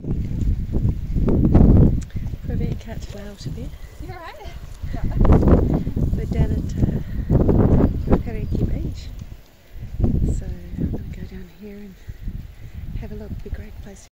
Probeer een kaart te luisteren weer. You alright? We're down at Whakariki beach. So I'm going to go down here and have a look. It'd be a great place.